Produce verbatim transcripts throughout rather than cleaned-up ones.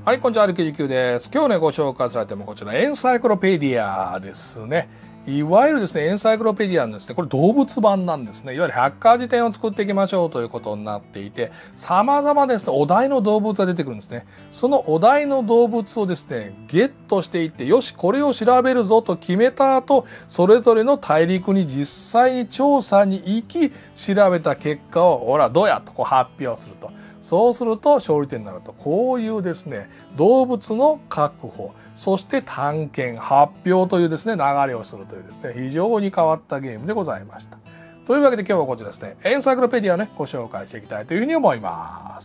はい、こんにちは、アルキューきゅうです。今日ね、ご紹介されてもこちら、エンサイクロペディアですね。いわゆるですね、エンサイクロペディアのですね、これ動物版なんですね。いわゆる百科事典を作っていきましょうということになっていて、様々ですね、お題の動物が出てくるんですね。そのお題の動物をですね、ゲットしていって、よし、これを調べるぞと決めた後、それぞれの大陸に実際に調査に行き、調べた結果を、ほら、どうやとこう発表すると。そうすると勝利点になると、こういうですね、動物の確保、そして探検、発表というですね、流れをするというですね、非常に変わったゲームでございました。というわけで今日はこちらですね、エンサイクロペディアをね、ご紹介していきたいというふうに思います。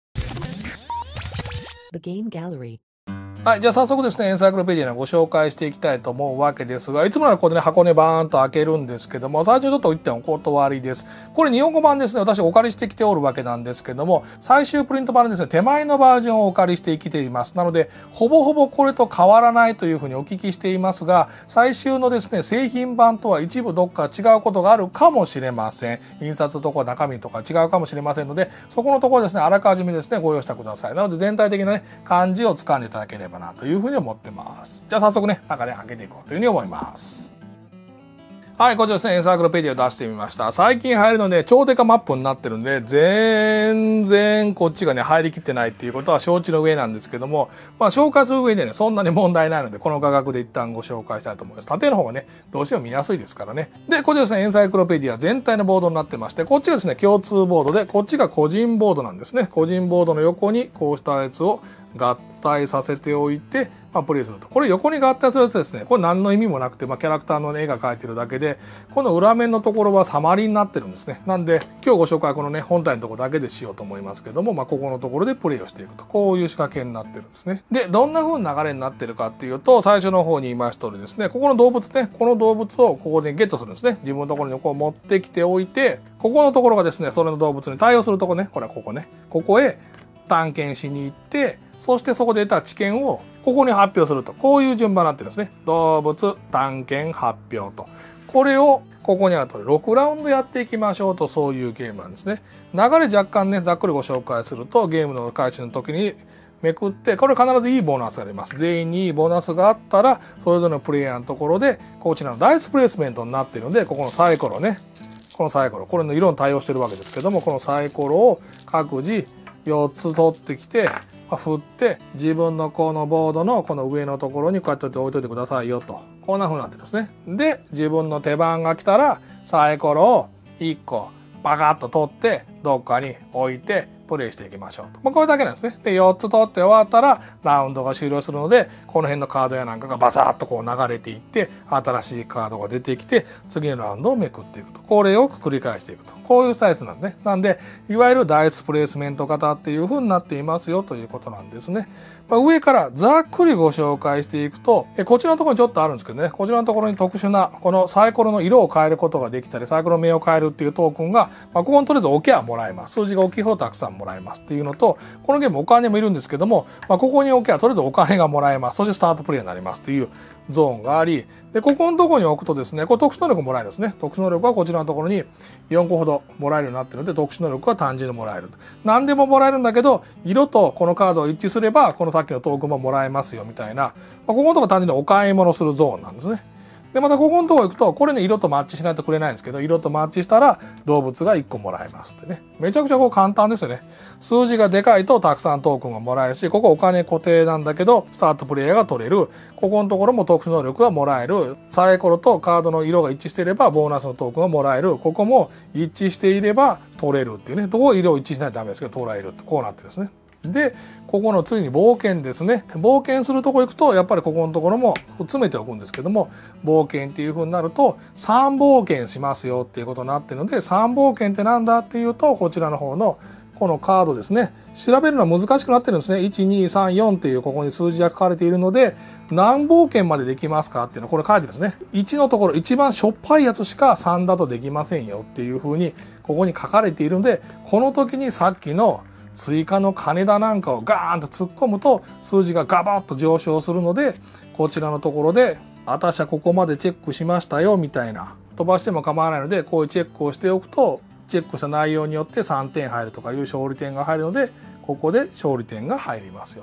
The Game Gallery。 はい。じゃあ早速ですね、エンサイクロペディアのご紹介していきたいと思うわけですが、いつもならここでね、箱根バーンと開けるんですけども、最初ちょっと一点お断りです。これ日本語版ですね、私お借りしてきておるわけなんですけども、最終プリント版ですね、手前のバージョンをお借りしてきています。なので、ほぼほぼこれと変わらないというふうにお聞きしていますが、最終のですね、製品版とは一部どっか違うことがあるかもしれません。印刷とか中身とか違うかもしれませんので、そこのところですね、あらかじめですね、ご用意してください。なので全体的なね、感じを掴んでいただければなというふうに思います。じゃあ早速ね、中で開けていこうというふうに思います。はい、こちらですね、エンサイクロペディアを出してみました。最近入るので、超デカマップになってるんで、全然こっちがね、入りきってないっていうことは承知の上なんですけども、まあ紹介する上でね、そんなに問題ないので、この価格で一旦ご紹介したいと思います。縦の方がね、どうしても見やすいですからね。で、こちらですね、エンサイクロペディア全体のボードになってまして、こっちがですね、共通ボードで、こっちが個人ボードなんですね。個人ボードの横にこうしたやつを合体させておいて、まあ、プレイすると。これ横に合体するやつですね。これ何の意味もなくて、まあ、キャラクターの絵が描いてるだけで、この裏面のところはサマリーになってるんですね。なんで、今日ご紹介はこのね、本体のところだけでしようと思いますけども、まあ、ここのところでプレイをしていくと。こういう仕掛けになってるんですね。で、どんな風な流れになってるかっていうと、最初の方に言いました通りですね、ここの動物ね、この動物をここでゲットするんですね。自分のところにこう持ってきておいて、ここのところがですね、それの動物に対応するところね、これはここね、ここへ探検しに行って、そしてそこで得た知見をここに発表すると。こういう順番になってるんですね。動物、探検、発表と。これをここにある通りろくラウンドやっていきましょうと、そういうゲームなんですね。流れ若干ね、ざっくりご紹介すると、ゲームの開始の時にめくって、これ必ずいいボーナスがあります。全員にいいボーナスがあったら、それぞれのプレイヤーのところで、こちらのダイスプレイスメントになっているので、ここのサイコロね。このサイコロ。これの色に対応してるわけですけども、このサイコロを各自よっつ取ってきて、振って自分のこのボードのこの上のところにこうやって置いといてくださいよと、こんな風になってるんですね。で、自分の手番が来たらサイコロをいっこパカッと取ってどっかに置いてプレイしていきましょうと。まあ、これだけなんですね。で、よっつ取って終わったらラウンドが終了するので、この辺のカードやなんかがバサッとこう流れていって、新しいカードが出てきて、次のラウンドをめくっていくと。これを繰り返していくと。こういうサイズなんですね。なんで、いわゆるダイスプレイスメント型っていう風になっていますよということなんですね。まあ、上からざっくりご紹介していくと、えこちらのところにちょっとあるんですけどね、こちらのところに特殊な、このサイコロの色を変えることができたり、サイコロの目を変えるっていうトークンが、まあ、ここにとりあえず置けばもらえます。数字が大きいほどたくさんもらえますっていうのと、このゲームお金もいるんですけども、まあ、ここに置けばとりあえずお金がもらえます。そしてスタートプレイになりますっていうゾーンがあり、で、ここのところに置くとですね、これ特殊能力もらえるんですね。特殊能力はこちらのところによんこほどもらえるようになっているので、特殊能力は単純にもらえる。何でももらえるんだけど、色とこのカードを一致すれば、このさっきのトークンももらえますよみたいな、まあ、ここのところ単純にお買い物するゾーンなんですね。で、またここのところ行くと、これね、色とマッチしないとくれないんですけど、色とマッチしたら動物がいっこもらえますってね。めちゃくちゃこう簡単ですよね。数字がでかいとたくさんトークンがもらえるし、ここお金固定なんだけど、スタートプレイヤーが取れる。ここのところも特殊能力がもらえる。サイコロとカードの色が一致していれば、ボーナスのトークンがもらえる。ここも一致していれば取れるっていうね。どこ色一致しないとダメですけど、取られるってこうなってるんですね。で、ここの次に冒険ですね。冒険するとこ行くと、やっぱりここのところも詰めておくんですけども、冒険っていう風になると、さん冒険しますよっていうことになってるので、さん冒険ってなんだっていうと、こちらの方のこのカードですね。調べるのは難しくなってるんですね。いち、に、さん、よんっていうここに数字が書かれているので、何冒険までできますかっていうのこれ書いてるんですね。いちのところ、一番しょっぱいやつしかさんだとできませんよっていう風に、ここに書かれているので、この時にさっきの追加の金だなんかをガーンと突っ込むと数字がガバッと上昇するので、こちらのところで私はここまでチェックしましたよみたいな、飛ばしても構わないのでこういうチェックをしておくと、チェックした内容によってさんてん入るとかいう勝利点が入るので、ここで勝利点が入りますよと。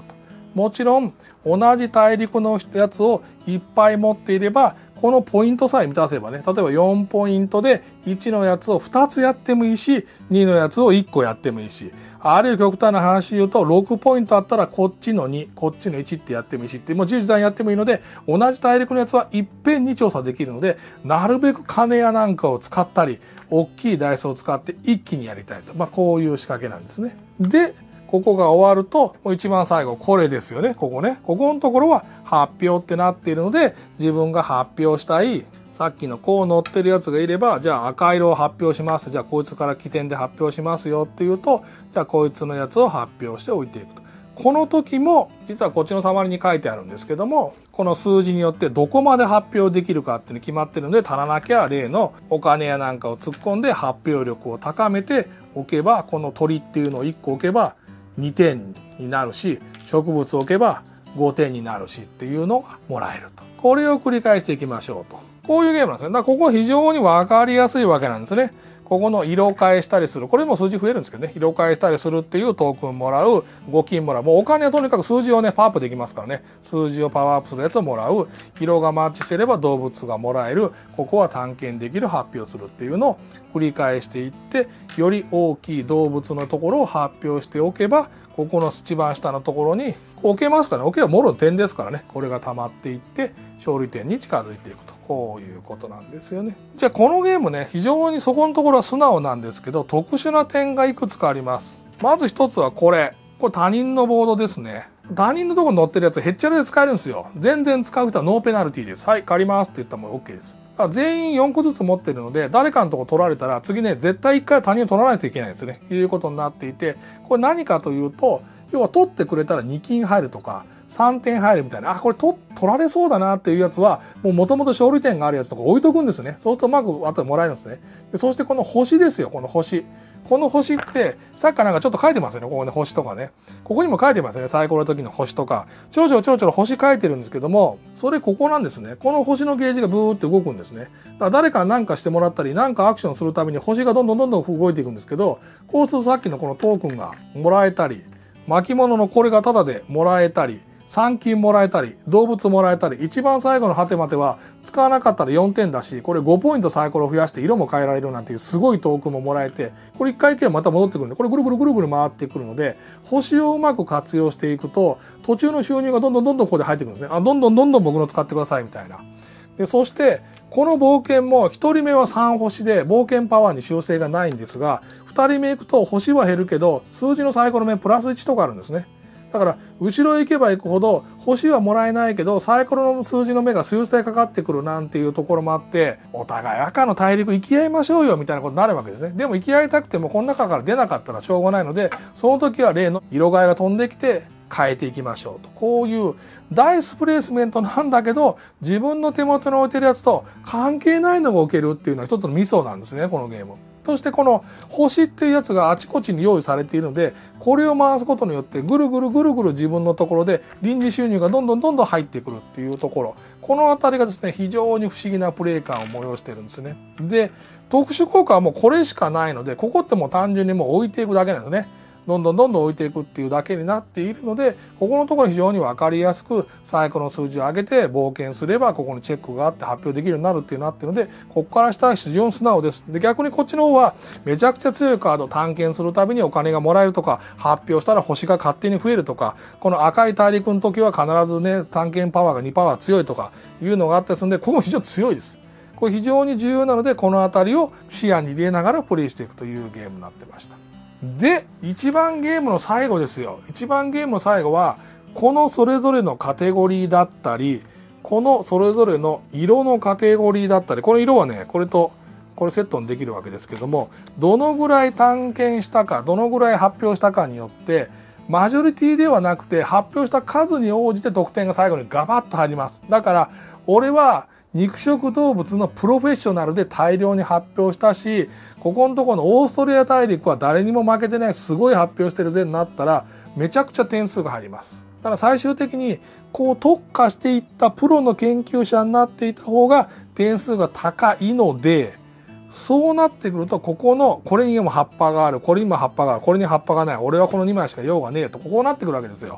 もちろん同じ大陸のやつをいっぱい持っていれば、このポイントさえ満たせばね、例えばよんポイントでいちのやつをふたつやってもいいし、にのやつをいっこやってもいいし、あるいは極端な話言うとろくポイントあったらこっちのに、こっちのいちってやってもいいしって、もう自由自在にやってもいいので、同じ大陸のやつはいっぺんに調査できるので、なるべく金やなんかを使ったり、大きいダイスを使って一気にやりたいと。まあこういう仕掛けなんですね。で、ここが終わると、もう一番最後、これですよね。ここね。ここのところは発表ってなっているので、自分が発表したい、さっきのこう載ってるやつがいれば、じゃあ赤色を発表します。じゃあこいつから起点で発表しますよっていうと、じゃあこいつのやつを発表しておいていくと。この時も、実はこっちのサマリに書いてあるんですけども、この数字によってどこまで発表できるかっていうの決まってるので、足らなきゃ例のお金やなんかを突っ込んで発表力を高めておけば、この鳥っていうのをいっこ置けば、にてんになるし、植物を置けばごてんになるしっていうのがもらえると。これを繰り返していきましょうと。こういうゲームなんですね。だからここは非常に分かりやすいわけなんですね。ここの色変えしたりする。これも数字増えるんですけどね。色変えしたりするっていうトークンもらう。ご金もらう。もうお金はとにかく数字をね、パワーアップできますからね。数字をパワーアップするやつをもらう。色がマッチしてれば動物がもらえる。ここは探検できる、発表するっていうのを繰り返していって、より大きい動物のところを発表しておけば、ここの一番下のところに置けますからね。置けばもろの点ですからね。これが溜まっていって勝利点に近づいていくと。こういうことなんですよね。じゃあこのゲームね、非常にそこのところは素直なんですけど、特殊な点がいくつかあります。まず一つはこれ。これ他人のボードですね。他人のところに載ってるやつへっちゃらで使えるんですよ。全然使う人はノーペナルティです。はい、借りますって言ったらもう OK です。全員よんこずつ持ってるので、誰かのとこ取られたら次ね、絶対いっかい他人を取らないといけないんですね。いうことになっていて、これ何かというと、要は取ってくれたらに金入るとか、さんてん入るみたいな、あ、これ取、取られそうだなっていうやつは、もう元々勝利点があるやつとか置いとくんですね。そうするとうまく後でもらえるんですね。でそしてこの星ですよ、この星。この星って、さっきからなんかちょっと書いてますよね、ここね、星とかね。ここにも書いてますよね、サイコロの時の星とか。ちょろちょろちょろちょろ星書いてるんですけども、それここなんですね。この星のゲージがブーって動くんですね。だから誰か何かしてもらったり、何かアクションするために星がどんどんどんどん動いていくんですけど、こうするとさっきのこのトークンがもらえたり、巻物のこれがタダでもらえたり、さん金もらえたり、動物もらえたり、一番最後の果てまでは使わなかったらよんてんだし、これごポイントサイコロ増やして色も変えられるなんていうすごいトークンももらえて、これ一回行けばまた戻ってくるんで、これぐるぐるぐるぐる回ってくるので、星をうまく活用していくと、途中の収入がどんどんどんどんここで入ってくるんですね。あ、どんどんどんどん僕の使ってくださいみたいな。で、そして、この冒険もひとりめはさん星で冒険パワーに修正がないんですが、ふたりめ行くと星は減るけど、数字のサイコロ目プラスいちとかあるんですね。だから、後ろへ行けば行くほど、星はもらえないけど、サイコロの数字の目が修正かかってくるなんていうところもあって、お互い赤の大陸行き合いましょうよみたいなことになるわけですね。でも行き合いたくても、この中から出なかったらしょうがないので、その時は例の色替えが飛んできて、変えていきましょうと。こういうダイスプレイスメントなんだけど、自分の手元に置いてるやつと関係ないのが置けるっていうのは一つのミソなんですね、このゲーム。そしてこの星っていうやつがあちこちに用意されているので、これを回すことによってぐるぐるぐるぐる自分のところで臨時収入がどんどんどんどん入ってくるっていうところ。このあたりがですね、非常に不思議なプレイ感を催してるんですね。で、特殊効果はもうこれしかないので、ここってもう単純にもう置いていくだけなんですね。どんどんどんどん置いていくっていうだけになっているので、ここのところ非常に分かりやすくサイコロの数字を上げて冒険すればここにチェックがあって発表できるようになるっていうなってるので、ここから下は非常に素直です。で、逆にこっちの方はめちゃくちゃ強いカードを探検するたびにお金がもらえるとか、発表したら星が勝手に増えるとか、この赤い大陸の時は必ずね、探検パワーがにパワー強いとかいうのがあったりするんで、ここも非常に強いです。これ非常に重要なので、このあたりを視野に入れながらプレイしていくというゲームになってました。で、一番ゲームの最後ですよ。一番ゲームの最後は、このそれぞれのカテゴリーだったり、このそれぞれの色のカテゴリーだったり、この色はね、これと、これセットにできるわけですけども、どのぐらい探検したか、どのぐらい発表したかによって、マジョリティではなくて、発表した数に応じて得点が最後にガバッと入ります。だから、俺は、肉食動物のプロフェッショナルで大量に発表したし、ここのところのオーストラリア大陸は誰にも負けてないすごい発表してるぜになったら、めちゃくちゃ点数が入ります。だから最終的に、こう特化していったプロの研究者になっていた方が点数が高いので、そうなってくると、ここの、これにも葉っぱがある、これにも葉っぱがある、これに葉っぱがない、俺はこのにまいしか用がねえと、こうなってくるわけですよ。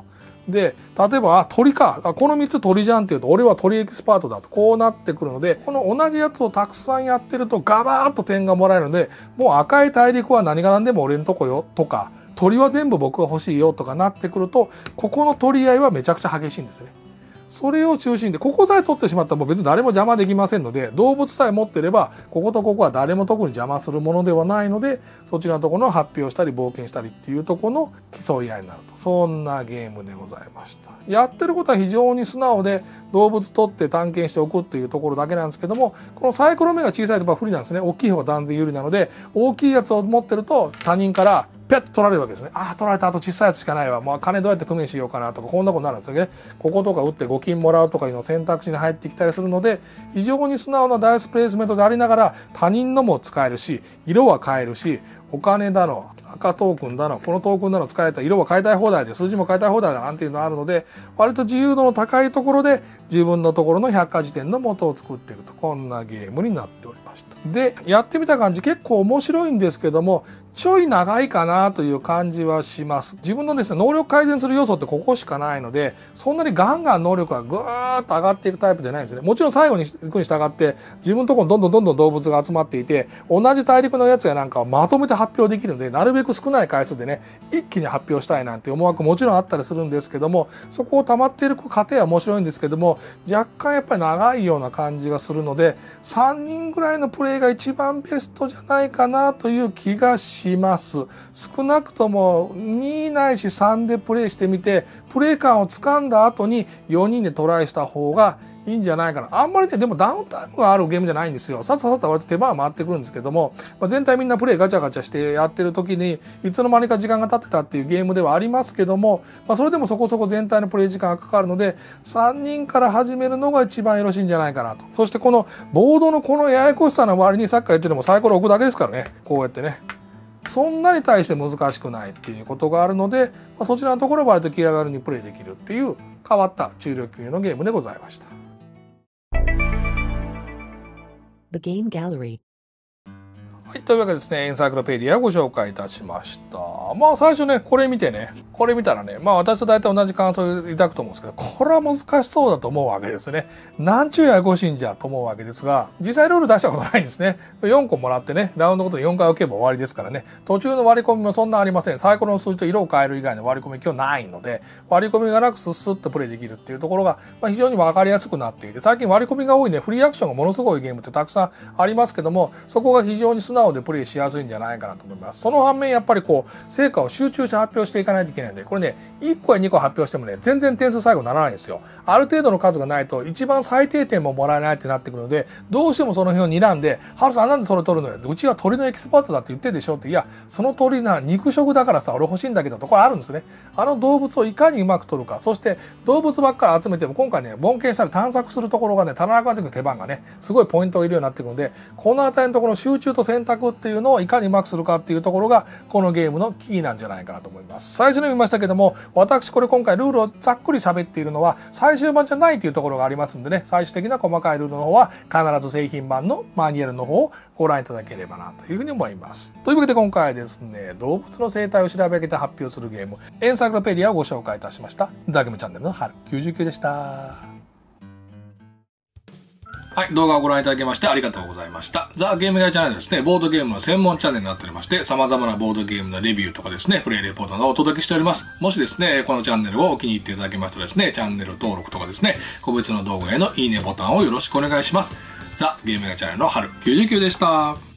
で、例えば、あ、鳥か。あ、このみっつ鳥じゃんっていうと、俺は鳥エキスパートだと。こうなってくるので、この同じやつをたくさんやってると、ガバーッと点がもらえるので、もう赤い大陸は何が何でも俺のとこよ、とか、鳥は全部僕が欲しいよとかなってくると、ここの取り合いはめちゃくちゃ激しいんですね。それを中心で、ここさえ取ってしまったらもう別に誰も邪魔できませんので、動物さえ持ってれば、こことここは誰も特に邪魔するものではないので、そちらのところの発表したり冒険したりっていうところの競い合いになると。そんなゲームでございました。やってることは非常に素直で、動物取って探検しておくっていうところだけなんですけども、このサイコロ目が小さいと不利なんですね。大きい方が断然有利なので、大きいやつを持ってると他人からピャッと取られるわけですね。ああ、取られた、あと小さいやつしかないわ。もう金どうやって工面しようかなとか、こんなことになるんですよね。こことか打ってご金もらうとかいうの選択肢に入ってきたりするので、非常に素直なダイスプレイスメントでありながら、他人のも使えるし、色は変えるし、お金だの、赤トークンだの、このトークンだの使えたら色は変えたい放題で、数字も変えたい放題だなんていうのがあるので、割と自由度の高いところで自分のところの百科事典の元を作っていると、こんなゲームになっておりました。で、やってみた感じ結構面白いんですけども、ちょい長いかなという感じはします。自分のですね、能力改善する要素ってここしかないので、そんなにガンガン能力がぐーっと上がっていくタイプじゃないんですね。もちろん最後に行くに従って、自分のところにどんどんどんどん動物が集まっていて、同じ大陸のやつやなんかをまとめて発表できるので、なるべく少ない回数でね、一気に発表したいなんて思惑もちろんあったりするんですけども、そこを溜まっている過程は面白いんですけども、若干やっぱり長いような感じがするので、さんにんぐらいのプレイが一番ベストじゃないかなという気がします。少なくともにないしさんでプレイしてみて、プレイ感をつかんだ後によにんでトライした方がいいんじゃないかな。あんまりね、でもダウンタイムがあるゲームじゃないんですよ。さっさっさと割と手間は回ってくるんですけども、まあ、全体みんなプレイガチャガチャしてやってる時に、いつの間にか時間が経ってたっていうゲームではありますけども、まあ、それでもそこそこ全体のプレイ時間がかかるので、さんにんから始めるのが一番よろしいんじゃないかなと。そしてこのボードのこのややこしさの割にさっきから言ってるのもサイコロ置くだけですからね。こうやってね。そんなに対して難しくないっていうことがあるので、まあ、そちらのところは割と気軽にプレイできるっていう変わった中量級のゲームでございました。 The Game Gallery。 はい、というわけでですね、エンサイクロペディアをご紹介いたしました。まあ最初ね、これ見てね、これ見たらね、まあ私と大体同じ感想を抱くと思うんですけど、これは難しそうだと思うわけですね。なんちゅうややこしいんじゃと思うわけですが、実際ルール出したことないんですね。よんこもらってね、ラウンドごとによんかい受けば終わりですからね、途中の割り込みもそんなありません。サイコロの数字と色を変える以外の割り込み今日ないので、割り込みがなくスッスッとプレイできるっていうところが、まあ、非常に分かりやすくなっていて、最近割り込みが多いね、フリーアクションがものすごいゲームってたくさんありますけども、そこが非常に素直でプレイしやすいんじゃないかなと思います。その反面やっぱりこう成果を集中して発表していかないといけないんで、これねいっこやにこ発表してもね全然点数最後ならないんですよ。ある程度の数がないと一番最低点ももらえないってなってくるので、どうしてもその辺を睨んで「ハルさんなんでそれ取るのよ」うちは鳥のエキスパートだって言ってるでしょって、いやその鳥な肉食だからさ俺欲しいんだけどところあるんですね。あの動物をいかにうまく取るか、そして動物ばっかり集めても今回ね冒険したり探索するところがね足らなくなってくる手番がねすごいポイントを入れるようになってくるので、この辺りのところの集中と選択っていうのをいかにうまくするかっていうところがこのゲームのキーなんじゃないかなと思います。最初に見ましたけども、私これ今回ルールをざっくり喋っているのは最終版じゃないというところがありますんでね、最終的な細かいルールの方は必ず製品版のマニュアルの方をご覧いただければなというふうに思います。というわけで今回はですね、動物の生態を調べ上げて発表するゲームエンサイクロペディアをご紹介いたしました。ザゲームチャンネルの春きゅうじゅうきゅうでした。はい、動画をご覧いただきましてありがとうございました。ザ・ゲームガイチャンネルですね、ボードゲームの専門チャンネルになっておりまして、様々なボードゲームのレビューとかですね、プレイレポートなどをお届けしております。もしですね、このチャンネルをお気に入っていただけますとですね、チャンネル登録とかですね、個別の動画へのいいねボタンをよろしくお願いします。ザ・ゲームガイチャンネルの春きゅうじゅうきゅうでした。